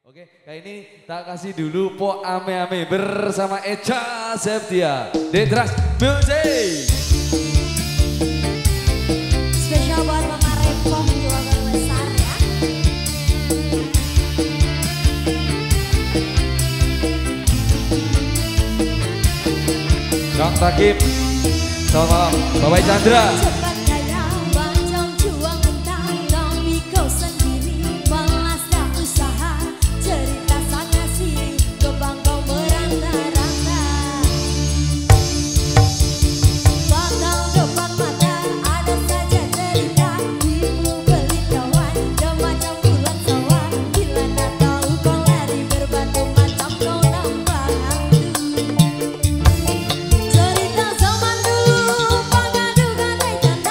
Oke, kali ini tak kasih dulu Po Ame Ame bersama Echa Septia. Detras Music. Spesial buat Mama Repong keluarga besar ya. Kang Takib, selamat malam. Bapak Chandra. Cepat kaya banjong juang tentang tapi kau sendiri malas tak usaha cerita sana sini kebang kau meranda-randa. Patah depan mata ada saja cerita ibu beli kawan dan macam bulan sawah bila tak tahu kau lari berbatu macam kau nambah hantu. Cerita zaman dulu pagadukan dan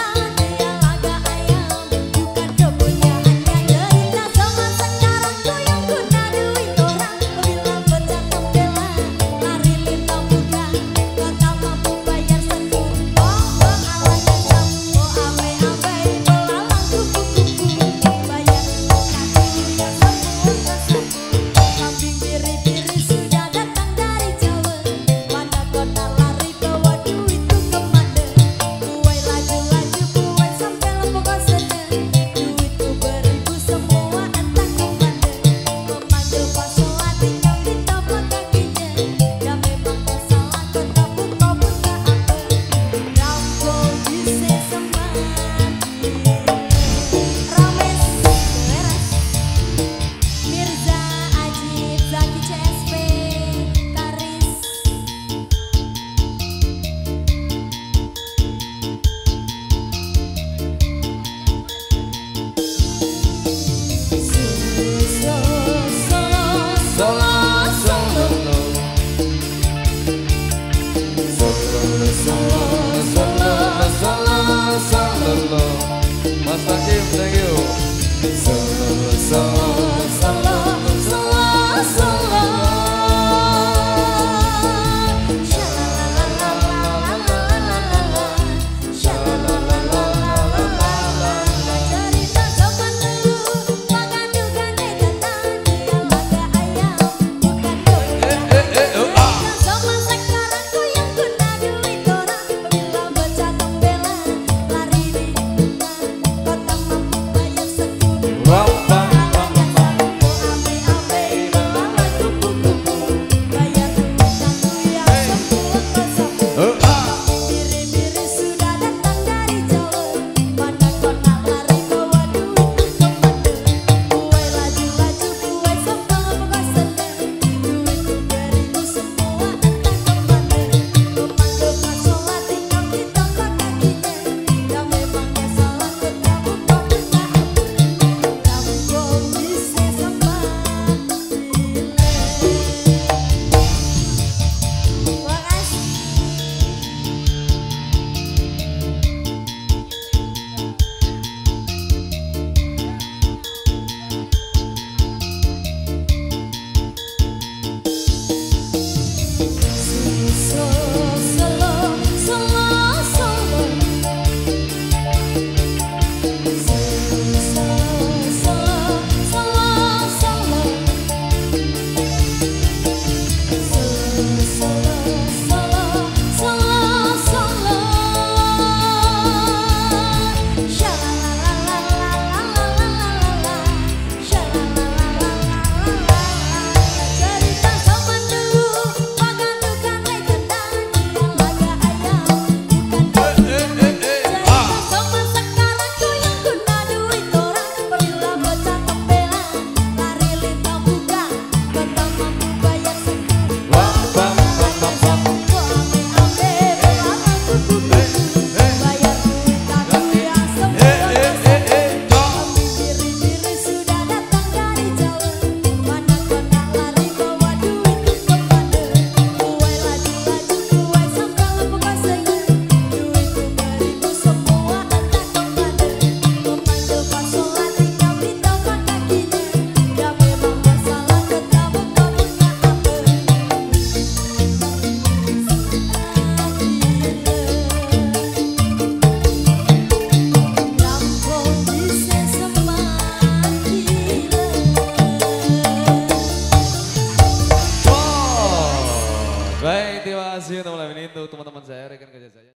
Baik, terima kasih untuk malam ini untuk teman-teman saya, rekan kerja saya.